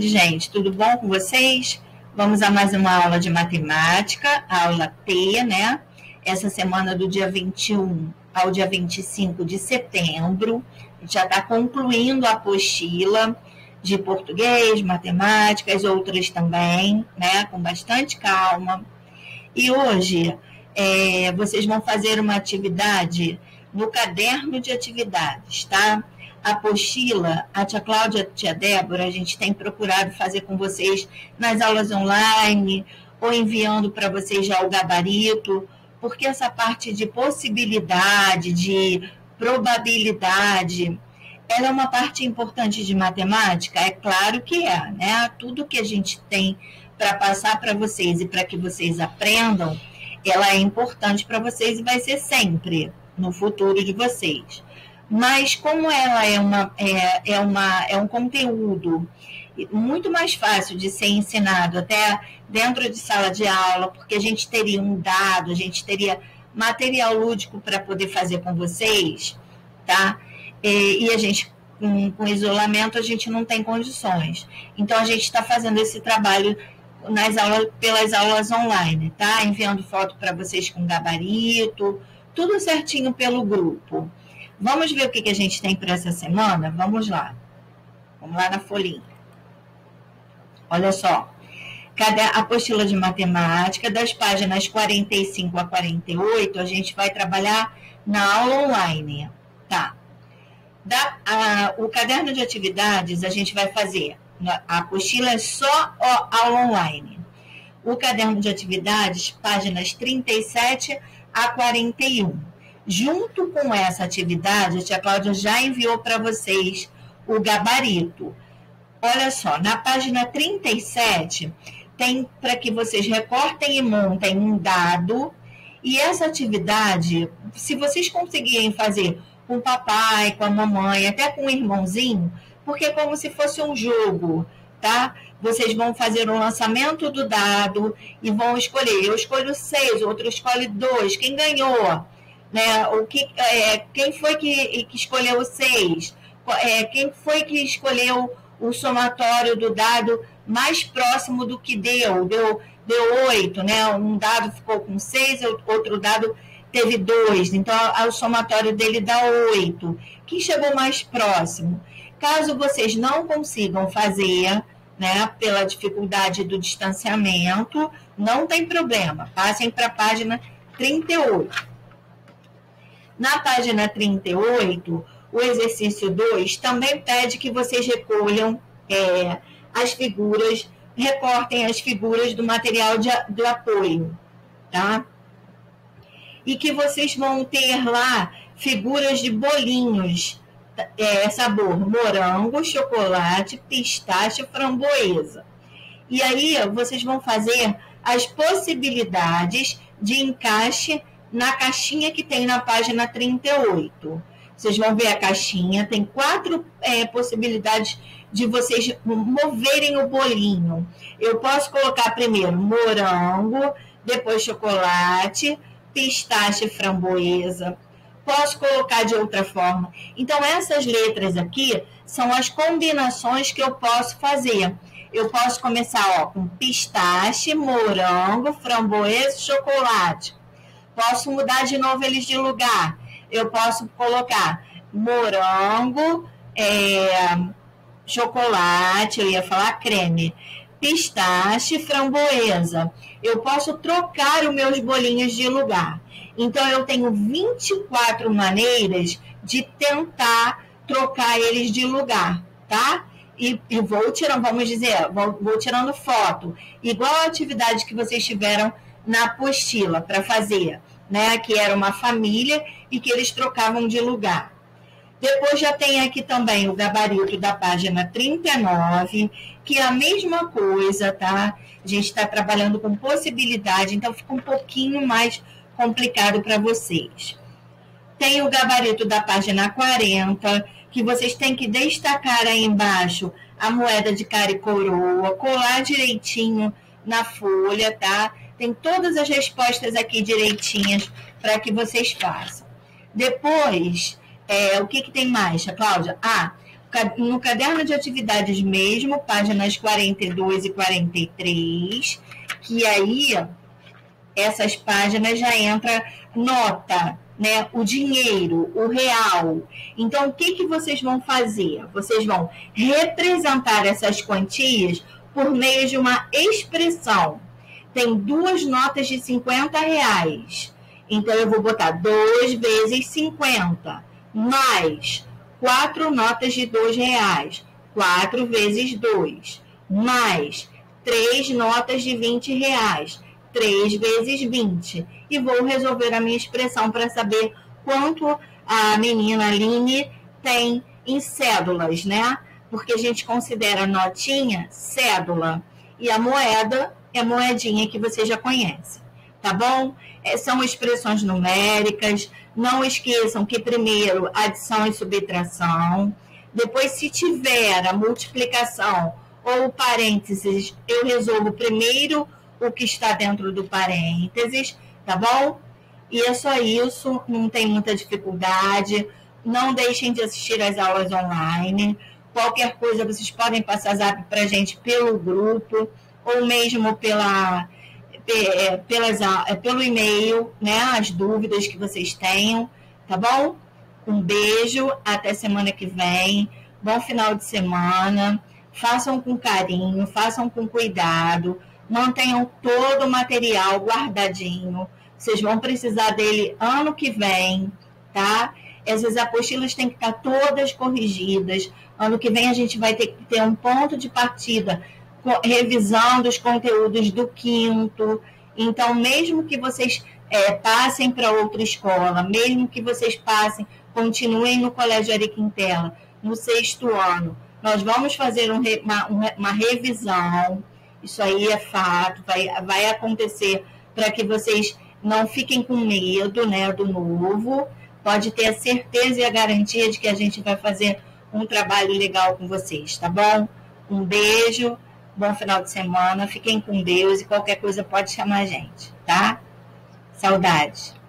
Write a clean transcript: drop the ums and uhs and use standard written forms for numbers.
Gente, tudo bom com vocês? Vamos a mais uma aula de matemática, a aula T, né? Essa semana do dia 21 ao dia 25 de setembro. A gente já está concluindo a apostila de português, matemática, as outras também, né? Com bastante calma. E hoje vocês vão fazer uma atividade no caderno de atividades, tá? A apostila, a tia Cláudia e a tia Débora, a gente tem procurado fazer com vocês nas aulas online ou enviando para vocês já o gabarito, porque essa parte de possibilidade, de probabilidade, ela é uma parte importante de matemática? É claro que é, né? Tudo que a gente tem para passar para vocês e para que vocês aprendam, ela é importante para vocês e vai ser sempre no futuro de vocês. Mas como ela é um conteúdo muito mais fácil de ser ensinado até dentro de sala de aula, porque a gente teria um dado, a gente teria material lúdico para poder fazer com vocês, tá? E a gente, com isolamento, a gente não tem condições. Então, a gente está fazendo esse trabalho pelas aulas online, tá? Enviando foto para vocês com gabarito, tudo certinho pelo grupo. Vamos ver o que a gente tem para essa semana? Vamos lá. Vamos lá na folhinha. Olha só. Cada apostila de matemática, das páginas 45 a 48, a gente vai trabalhar na aula online. Tá. O caderno de atividades, a gente vai fazer. A apostila é só aula online. O caderno de atividades, páginas 37 a 41. Junto com essa atividade, a tia Cláudia já enviou para vocês o gabarito. Olha só, na página 37, tem para que vocês recortem e montem um dado. E essa atividade, se vocês conseguirem fazer com o papai, com a mamãe, até com o irmãozinho, porque é como se fosse um jogo, tá? Vocês vão fazer o lançamento do dado e vão escolher. Eu escolho 6, o outro escolhe 2. Quem ganhou? Né? Quem foi que escolheu 6? Quem foi que escolheu o somatório do dado mais próximo do que deu? Deu 8, né? Um dado ficou com 6, outro dado teve 2. Então, o somatório dele dá 8. Quem chegou mais próximo? Caso vocês não consigam fazer, né, pela dificuldade do distanciamento, não tem problema. Passem para a página 38. Na página 38, o exercício 2 também pede que vocês recolham as figuras, recortem as figuras do material de apoio, tá? E que vocês vão ter lá figuras de bolinhos, sabor morango, chocolate, pistache, framboesa. E aí vocês vão fazer as possibilidades de encaixe na caixinha que tem na página 38. Vocês vão ver a caixinha, tem 4 possibilidades de vocês moverem o bolinho. Eu posso colocar primeiro morango, depois chocolate, pistache e framboesa. Posso colocar de outra forma. Então, essas letras aqui são as combinações que eu posso fazer. Eu posso começar com pistache, morango, framboesa e chocolate. Posso mudar de novo eles de lugar. Eu posso colocar morango, chocolate, eu ia falar creme, pistache, framboesa. Eu posso trocar os meus bolinhos de lugar. Então, eu tenho 24 maneiras de tentar trocar eles de lugar, tá? E vou tirando, vamos dizer, vou tirando foto. Igual a atividade que vocês tiveram na apostila para fazer, né? Que era uma família e que eles trocavam de lugar. Depois já tem aqui também o gabarito da página 39, que é a mesma coisa, tá? A gente está trabalhando com possibilidade, então fica um pouquinho mais complicado para vocês. Tem o gabarito da página 40, que vocês têm que destacar aí embaixo a moeda de cara e coroa, colar direitinho na folha, tá? Tem todas as respostas aqui direitinhas para que vocês façam. Depois, o que tem mais, Cláudia? no caderno de atividades mesmo, páginas 42 e 43, que aí essas páginas já entra nota, né? O dinheiro, o real. Então, o que vocês vão fazer? Vocês vão representar essas quantias por meio de uma expressão. Tem 2 notas de R$50. Então, eu vou botar 2 vezes 50, mais 4 notas de R$2, 4 vezes 2, mais 3 notas de R$20, 3 vezes 20. E vou resolver a minha expressão para saber quanto a menina Aline tem em cédulas, né? Porque a gente considera notinha cédula. E a moeda é a moedinha que você já conhece, tá bom? São expressões numéricas. Não esqueçam que primeiro adição e subtração. Depois, se tiver a multiplicação ou parênteses, eu resolvo primeiro o que está dentro do parênteses, tá bom? E é só isso, não tem muita dificuldade. Não deixem de assistir às aulas online. Qualquer coisa, vocês podem passar zap para a gente pelo grupo ou mesmo pelo e-mail, né? As dúvidas que vocês tenham, tá bom? Um beijo, até semana que vem. Bom final de semana. Façam com carinho, façam com cuidado. Mantenham todo o material guardadinho. Vocês vão precisar dele ano que vem, tá? Essas apostilas têm que estar todas corrigidas. Ano que vem a gente vai ter que ter um ponto de partida, revisando os conteúdos do 5º. Então, mesmo que vocês passem para outra escola, mesmo que vocês continuem no Colégio Ari Quintela, no 6º ano, nós vamos fazer uma revisão. Isso aí é fato, vai acontecer para que vocês não fiquem com medo, né, do novo. Pode ter a certeza e a garantia de que a gente vai fazer um trabalho legal com vocês, tá bom? Um beijo, bom final de semana, fiquem com Deus e qualquer coisa pode chamar a gente, tá? Saudade.